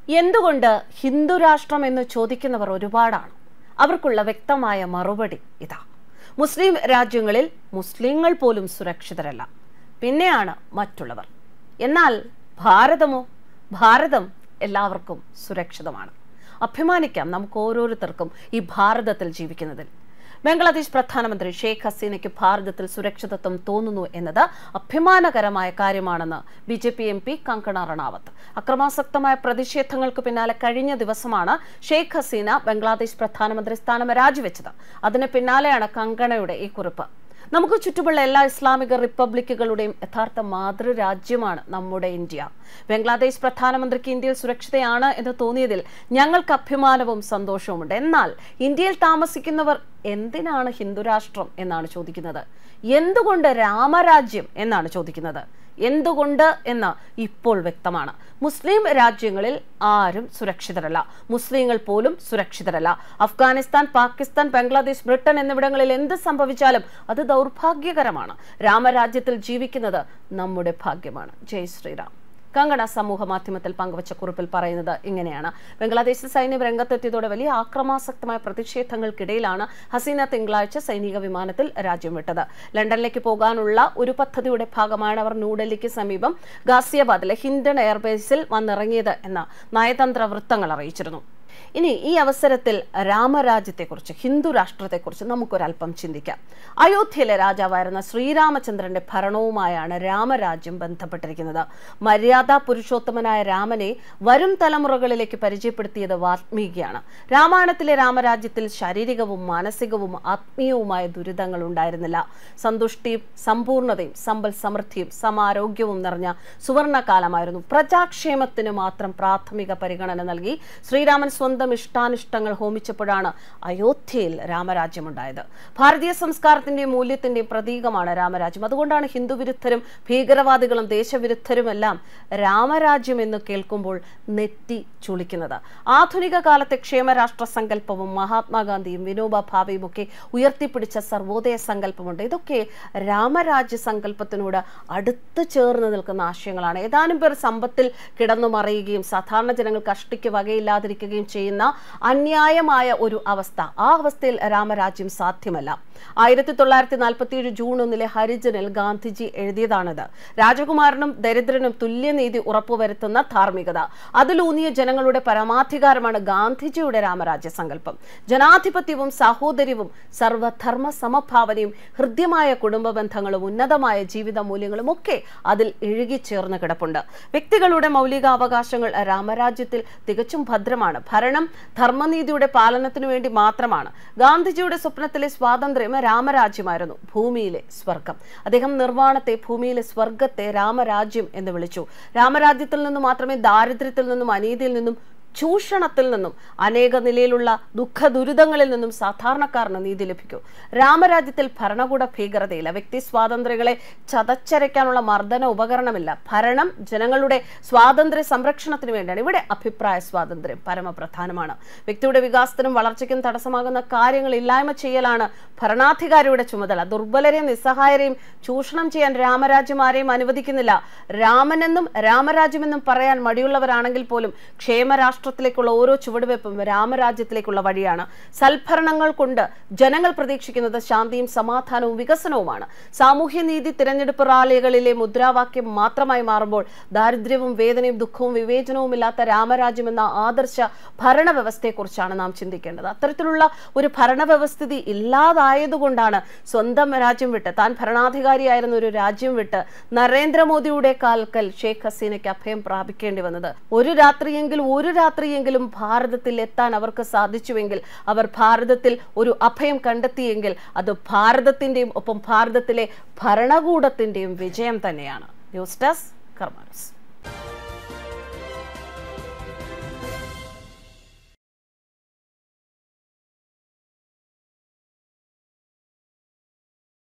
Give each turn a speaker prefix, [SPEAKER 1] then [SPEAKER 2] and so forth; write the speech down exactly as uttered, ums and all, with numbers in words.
[SPEAKER 1] എന്തുകൊണ്ട് ഹിന്ദു രാഷ്ട്രം എന്ന് ചോദിക്കുന്നവർ ഒരുപാടാണ്. അവർക്കുള്ള വ്യക്തമായ മറുപടി ഇതാ: മുസ്ലിം രാജ്യങ്ങളിൽ മുസ്ലിങ്ങൾ പോലും സുരക്ഷിതരല്ല, പിന്നെയാണ് മറ്റുള്ളവർ. എന്നാൽ ഭാരതമോ? ഭാരതം എല്ലാവർക്കും സുരക്ഷിതമാണ്. അഭിമാനിക്കാം നമുക്ക് ഓരോരുത്തർക്കും ഈ ഭാരതത്തിൽ ജീവിക്കുന്നതിൽ. ബംഗ്ലാദേശ് പ്രധാനമന്ത്രി ഷെയ്ഖ് ഹസീനയ്ക്ക് ഭാരതത്തിൽ സുരക്ഷിതത്വം തോന്നുന്നു എന്നത് അഭിമാനകരമായ കാര്യമാണെന്ന് B J P M P Kangana Ranaut. അക്രമാസക്തമായ പ്രതിഷേധങ്ങൾക്ക് പിന്നാലെ കഴിഞ്ഞ ദിവസമാണ് ഷെയ്ഖ് ഹസീന ബംഗ്ലാദേശ് പ്രധാനമന്ത്രി സ്ഥാനം രാജിവെച്ചത്. അതിന് പിന്നാലെയാണ് കങ്കണയുടെ ഈ കുറിപ്പ്. നമുക്ക് ചുറ്റുമുള്ള എല്ലാ ഇസ്ലാമിക റിപ്പബ്ലിക്കുകളുടെയും യഥാർത്ഥ മാതൃരാജ്യമാണ് നമ്മുടെ ഇന്ത്യ. ബംഗ്ലാദേശ് പ്രധാനമന്ത്രിക്ക് ഇന്ത്യയിൽ സുരക്ഷിതയാണ് എന്ന് തോന്നിയതിൽ ഞങ്ങൾക്ക് അഭിമാനവും സന്തോഷവുമുണ്ട്. എന്നാൽ ഇന്ത്യയിൽ താമസിക്കുന്നവർ എന്തിനാണ് ഹിന്ദുരാഷ്ട്രം എന്നാണ് ചോദിക്കുന്നത്. എന്തുകൊണ്ട് രാമരാജ്യം എന്നാണ് ചോദിക്കുന്നത്. എന്തുകൊണ്ട് എന്ന് ഇപ്പോൾ വ്യക്തമാണ്. മുസ്ലിം രാജ്യങ്ങളിൽ ആരും സുരക്ഷിതരല്ല, മുസ്ലിങ്ങൾ പോലും സുരക്ഷിതരല്ല. അഫ്ഗാനിസ്ഥാൻ, പാകിസ്ഥാൻ, ബംഗ്ലാദേശ്, ബ്രിട്ടൻ എന്നിവിടങ്ങളിൽ എന്ത് സംഭവിച്ചാലും അത് ദൗർഭാഗ്യകരമാണ്. രാമരാജ്യത്തിൽ ജീവിക്കുന്നത് നമ്മുടെ ഭാഗ്യമാണ്. ജയ് ശ്രീറാം. കങ്കണ സമൂഹ മാധ്യമത്തിൽ പങ്കുവച്ച കുറിപ്പിൽ പറയുന്നത് ഇങ്ങനെയാണ്: ബംഗ്ലാദേശിൽ സൈന്യം രംഗത്തെത്തിയതോടെ വലിയ ആക്രമാസക്തമായ പ്രതിഷേധങ്ങൾക്കിടയിലാണ് ഹസീന തിങ്കളാഴ്ച സൈനിക വിമാനത്തിൽ രാജ്യം വിട്ടത്. ലണ്ടനിലേക്ക് പോകാനുള്ള ഒരു പദ്ധതിയുടെ ഭാഗമാണ് അവർ ന്യൂഡൽഹിക്ക് സമീപം ഗാസിയാബാദിലെ ഹിൻഡൻ എയർബേസിൽ വന്നിറങ്ങിയത് എന്ന് നയതന്ത്ര വൃത്തങ്ങൾ അറിയിച്ചിരുന്നു. ഇനി ഈ അവസരത്തിൽ രാമരാജ്യത്തെക്കുറിച്ച്, ഹിന്ദു രാഷ്ട്രത്തെക്കുറിച്ച് നമുക്കൊരൽപ്പം ചിന്തിക്കാം. അയോധ്യയിലെ രാജാവായിരുന്ന ശ്രീരാമചന്ദ്രന്റെ ഭരണവുമായാണ് രാമരാജ്യം ബന്ധപ്പെട്ടിരിക്കുന്നത്. മര്യാദാ പുരുഷോത്തമനായ രാമനെ വരും തലമുറകളിലേക്ക് പരിചയപ്പെടുത്തിയത് വാൽമീകിയാണ്. രാമായണത്തിലെ രാമരാജ്യത്തിൽ ശാരീരികവും മാനസികവും ആത്മീയവുമായ ദുരിതങ്ങൾ ഉണ്ടായിരുന്നില്ല. സന്തുഷ്ടിയും സമ്പൂർണതയും സമ്പൽ സമൃദ്ധിയും സമാരോഗ്യവും നിറഞ്ഞ സുവർണകാലമായിരുന്നു. പ്രജാക്ഷേമത്തിന് മാത്രം പ്രാഥമിക പരിഗണന നൽകി ശ്രീരാമൻ സ്വന്തം ഇഷ്ടാനിഷ്ടങ്ങൾ ഹോമിച്ചപ്പോഴാണ് അയോധ്യയിൽ രാമരാജ്യമുണ്ടായത്. ഭാരതീയ സംസ്കാരത്തിന്റെയും മൂല്യത്തിന്റെയും പ്രതീകമാണ് രാമരാജ്യം. അതുകൊണ്ടാണ് ഹിന്ദുവിരുദ്ധരും ഭീകരവാദികളും ദേശവിരുദ്ധരുമെല്ലാം രാമരാജ്യം എന്ന് കേൾക്കുമ്പോൾ നെറ്റി ചുളിക്കുന്നത്. ആധുനിക കാലത്തെ ക്ഷേമരാഷ്ട്ര സങ്കല്പവും മഹാത്മാഗാന്ധിയും വിനോബ ഭാവയും ഒക്കെ ഉയർത്തിപ്പിടിച്ച സർവോദയ സങ്കല്പമുണ്ട്. ഇതൊക്കെ രാമരാജ്യ സങ്കല്പത്തിനോട് അടുത്ത് ചേർന്ന് നിൽക്കുന്ന ആശയങ്ങളാണ്. ഏതാനും പേർ സമ്പത്തിൽ കിടന്നു മറിയുകയും സാധാരണ ജനങ്ങൾ കഷ്ടിക്ക് വകയില്ലാതിരിക്കുകയും ചെയ്യുന്ന അന്യായമായ ഒരു അവസ്ഥ, ആ അവസ്ഥയിൽ രാമരാജ്യം സാധ്യമല്ല. ആയിരത്തി തൊള്ളായിരത്തി നാൽപ്പത്തി ഏഴ് ജൂൺ ഒന്നിലെ ഹരിജനിൽ ഗാന്ധിജി എഴുതിയതാണിത്. രാജകുമാരനും ദരിദ്രനും തുല്യനീതി ഉറപ്പുവരുത്തുന്ന ധാർമ്മികത, അതിലൂന്നിയ ജനങ്ങളുടെ പരമാധികാരമാണ് ഗാന്ധിജിയുടെ രാമരാജ്യ സങ്കല്പം. ജനാധിപത്യവും സാഹോദര്യവും സർവധർമ്മ സമഭാവനയും ഹൃദ്യമായ കുടുംബ ബന്ധങ്ങളും ഉന്നതമായ ജീവിത മൂല്യങ്ങളും ഒക്കെ അതിൽ ഇഴുകിച്ചേർന്ന് കിടപ്പുണ്ട്. വ്യക്തികളുടെ മൗലികാവകാശങ്ങൾ രാമരാജ്യത്തിൽ തികച്ചും ഭദ്രമാണ്. ഭരണം ധർമ്മനീതിയുടെ പാലനത്തിനു വേണ്ടി മാത്രമാണ്. ഗാന്ധിജിയുടെ സ്വപ്നത്തിലെ സ്വാതന്ത്ര്യം രാമരാജ്യമായിരുന്നു, ഭൂമിയിലെ സ്വർഗം. അദ്ദേഹം നിർവ്വാണത്തെ, ഭൂമിയിലെ സ്വർഗത്തെ രാമരാജ്യം എന്ന് വിളിച്ചു. രാമരാജ്യത്തിൽ നിന്നും മാത്രമേ ദാരിദ്ര്യത്തിൽ നിന്നും അനീതിയിൽ നിന്നും ചൂഷണത്തിൽ നിന്നും അനേക നിലയിലുള്ള ദുഃഖ ദുരിതങ്ങളിൽ നിന്നും സാധാരണക്കാരന് നീതി ലഭിക്കൂ. രാമരാജ്യത്തിൽ ഭരണകൂട ഭീകരതയില്ല, വ്യക്തി സ്വാതന്ത്ര്യങ്ങളെ ചതച്ചരയ്ക്കാനുള്ള മർദ്ദന ഉപകരണമില്ല. ഭരണം ജനങ്ങളുടെ സ്വാതന്ത്ര്യ സംരക്ഷണത്തിന് വേണ്ടിയാണ്. ഇവിടെ അഭിപ്രായ സ്വാതന്ത്ര്യം പരമപ്രധാനമാണ്. വ്യക്തിയുടെ വികാസത്തിനും വളർച്ചയ്ക്കും തടസ്സമാകുന്ന കാര്യങ്ങൾ ഇല്ലായ്മ ചെയ്യലാണ് ഭരണാധികാരിയുടെ ചുമതല. ദുർബലരെയും നിസ്സഹായരെയും ചൂഷണം ചെയ്യാൻ രാമരാജ്യം ആരെയും അനുവദിക്കുന്നില്ല. രാമനെന്നും രാമരാജ്യമെന്നും പറയാൻ മടിയുള്ളവരാണെങ്കിൽ പോലും ക്ഷേമരാഷ്ട്ര ത്തിലേക്കുള്ള ഓരോ ചുവടുവെപ്പും രാമരാജ്യത്തിലേക്കുള്ള വഴിയാണ്. സൽഭരണങ്ങൾ കൊണ്ട് ജനങ്ങൾ പ്രതീക്ഷിക്കുന്നത് ശാന്തിയും സമാധാനവും വികസനവുമാണ്. സാമൂഹ്യനീതി തിരഞ്ഞെടുപ്പ് റാലികളിലെ മുദ്രാവാക്യം മാത്രമായി മാറുമ്പോൾ ദാരിദ്ര്യവും വേദനയും ദുഃഖവും വിവേചനവും ഇല്ലാത്ത രാമരാജ്യം എന്ന ആദർശ ഭരണവ്യവസ്ഥയെക്കുറിച്ചാണ് നാം ചിന്തിക്കേണ്ടത്. അത്തരത്തിലുള്ള ഒരു ഭരണവ്യവസ്ഥിതി ഇല്ലാതായതുകൊണ്ടാണ് സ്വന്തം രാജ്യം വിട്ട്, താൻ ഭരണാധികാരിയായിരുന്ന ഒരു രാജ്യം വിട്ട് നരേന്ദ്രമോദിയുടെ കാൽക്കൽ ഷെയ്ഖ് ഹസീനയ്ക്ക് അഭയം പ്രാപിക്കേണ്ടി വന്നത്. ഒരു രാത്രിയെങ്കിലും ഒരു രാത്രിയെങ്കിലും ഭാരതത്തിൽ എത്താൻ അവർക്ക് സാധിച്ചുവെങ്കിൽ, അവർ ഭാരതത്തിൽ ഒരു അഭയം കണ്ടെത്തിയെങ്കിൽ അത് ഭാരതത്തിന്റെയും ഒപ്പം ഭാരതത്തിലെ ഭരണകൂടത്തിന്റെയും വിജയം തന്നെയാണ്. News desk Karma news.